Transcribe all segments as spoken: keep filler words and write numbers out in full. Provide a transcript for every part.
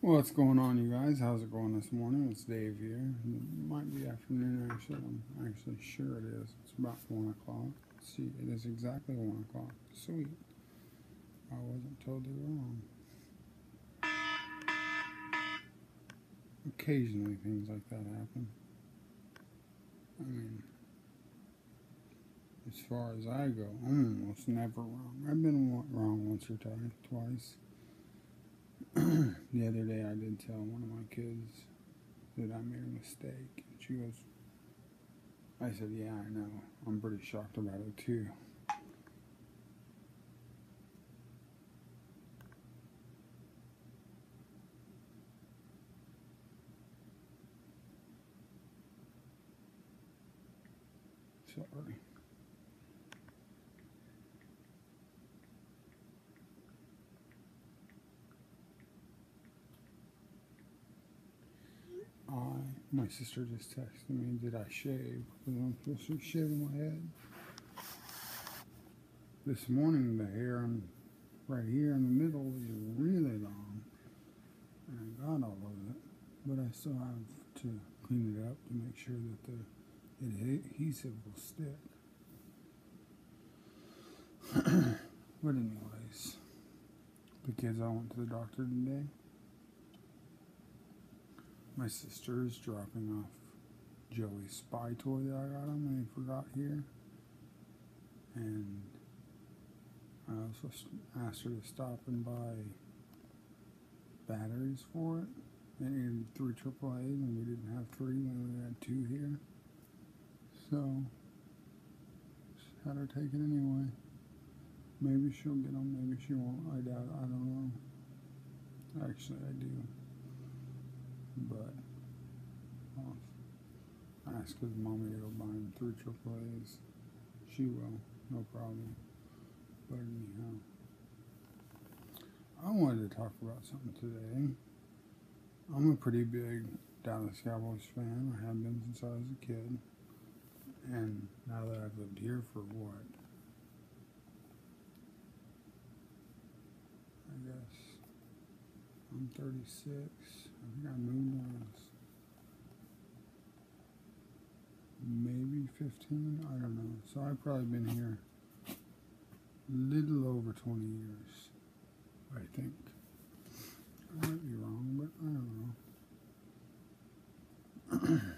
What's going on, you guys? How's it going this morning? It's Dave here. It might be afternoon, actually. I'm actually sure it is. It's about one o'clock. Let's see, it is exactly one o'clock. Sweet. I wasn't totally wrong. Occasionally, things like that happen. I mean, as far as I go, I'm almost never wrong. I've been wrong once or twice. The other day, I did tell one of my kids that I made a mistake. And she goes, I said, yeah, I know. I'm pretty shocked about it, too. Sorry. I, my sister just texted me, did I shave? Because I'm supposed to be shaving my head. This morning, the hair on, right here in the middle is really long. And I got all of it. But I still have to clean it up to make sure that the adhesive will stick. But anyways, the kids all went to the doctor today. My sister is dropping off Joey's spy toy that I got him and he forgot here. And I also asked her to stop and buy batteries for it. They needed three triple A's and we didn't have three, we only had two here. So, just had her take it anyway. Maybe she'll get them, maybe she won't. I doubt it, I don't know. Actually, I do. But I'll ask his mommy to go buy him three triple A's. She will, no problem. But anyhow, I wanted to talk about something today. I'm a pretty big Dallas Cowboys fan. I have been since I was a kid. And now that I've lived here for what? I guess I'm thirty-six. I think I moved when I was maybe fifteen. I don't know. So I've probably been here a little over twenty years, I think. I might be wrong, but I don't know.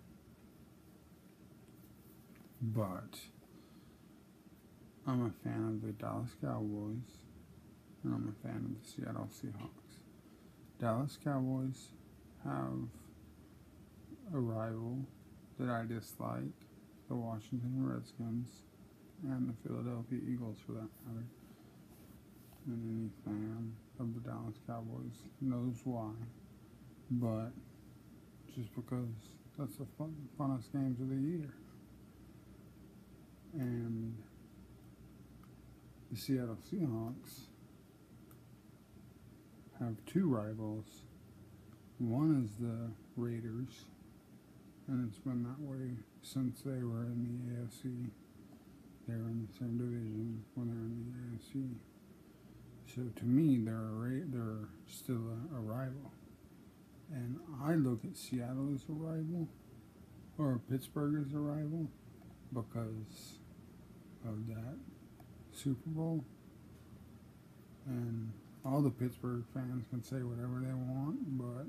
But I'm a fan of the Dallas Cowboys, and I'm a fan of the Seattle Seahawks. Dallas Cowboys have a rival that I dislike, the Washington Redskins, and the Philadelphia Eagles for that matter. And any fan of the Dallas Cowboys knows why. But just because that's the fun, funnest games of the year. And the Seattle Seahawks have two rivals. One is the Raiders, and it's been that way since they were in the A F C. They were in the same division when they were in the A F C. So to me, they're a ra- they're still a, a rival. And I look at Seattle as a rival, or Pittsburgh as a rival, because of that Super Bowl. And all the Pittsburgh fans can say whatever they want, but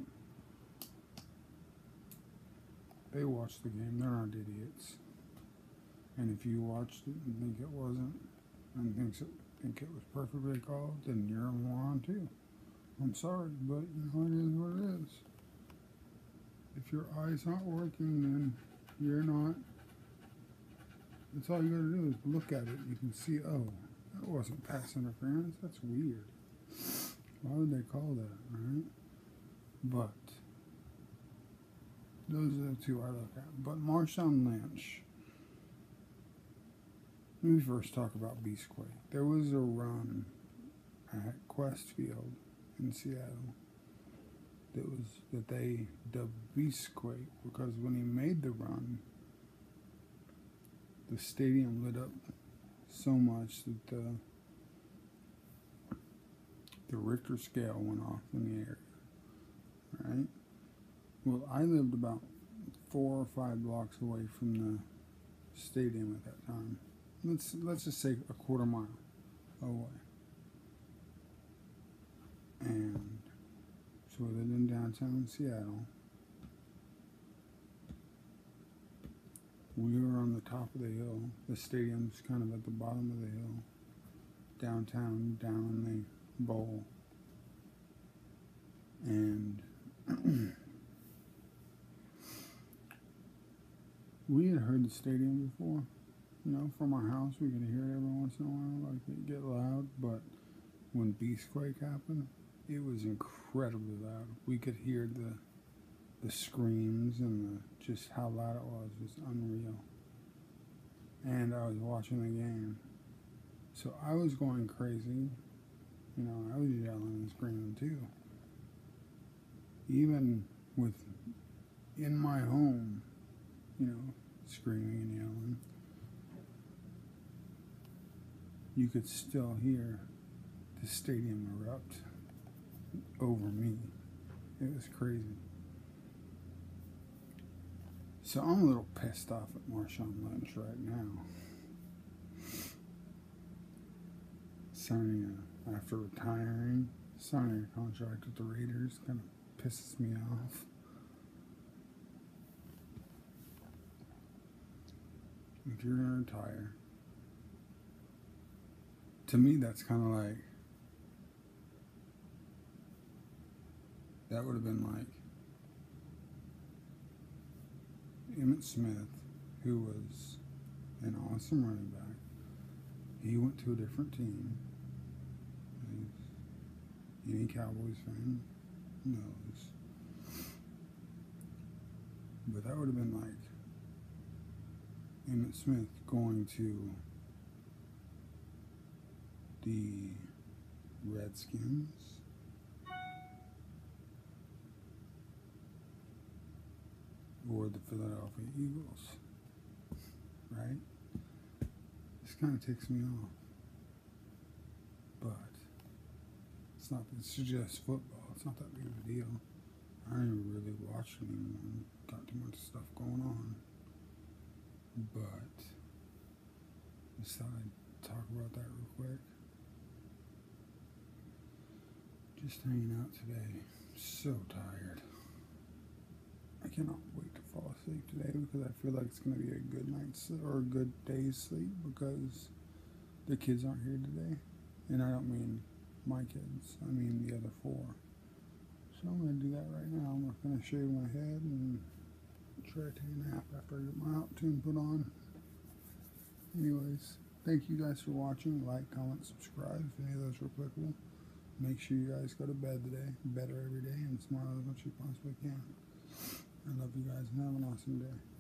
they watched the game. They're not idiots. And if you watched it and think it wasn't, and thinks it, think it was perfectly called, then you're a moron too. I'm sorry, but you know, it is what it is. If your eye's not working, then you're not. That's all you gotta do is look at it. You can see, oh, that wasn't pass interference. That's weird. Why would they call that, right? But those are the two I look at. But Marshawn Lynch. Let me first talk about Beastquake. There was a run at Quest Field in Seattle that was that they dubbed Beastquake because when he made the run, the stadium lit up so much that the the Richter scale went off in the area. Well, I lived about four or five blocks away from the stadium at that time. Let's let's just say a quarter mile away. And so we lived in downtown Seattle. We were on the top of the hill. The stadium's kind of at the bottom of the hill. Downtown, down in the bowl. And we had heard the stadium before. You know, from our house, we could hear it every once in a while, like it get loud. But when Beastquake happened, it was incredibly loud. We could hear the the screams and the, just how loud it was. It was unreal. And I was watching the game, so I was going crazy. You know, I was yelling and screaming too. Even with in my home, you know, screaming and yelling, you could still hear the stadium erupt over me. It was crazy. So I'm a little pissed off at Marshawn Lynch right now. Signing a, after retiring, signing a contract with the Raiders kind of pisses me off. If you're going to retire, to me that's kind of like, that would have been like Emmitt Smith, who was an awesome running back. He went to a different team. Any Cowboys fan knows. But that would have been like Emmitt Smith going to the Redskins, or the Philadelphia Eagles, right? This kind of ticks me off. But it's not, it's just football. It's not that big of a deal. I don't even really watch anymore. Got too much stuff going on. But just thought I'd talk about that real quick. Just hanging out today. So tired. I cannot wait to fall asleep today because I feel like it's going to be a good night's or a good day's sleep because the kids aren't here today. And I don't mean my kids, I mean the other four. So I'm going to do that right now. I'm going to shave my head and try to take a nap after I get my out tune put on. Anyways, thank you guys for watching. Like, comment, subscribe if any of those are applicable. Make sure you guys go to bed today, better every day, and smile as much as you possibly can. I love you guys and have an awesome day.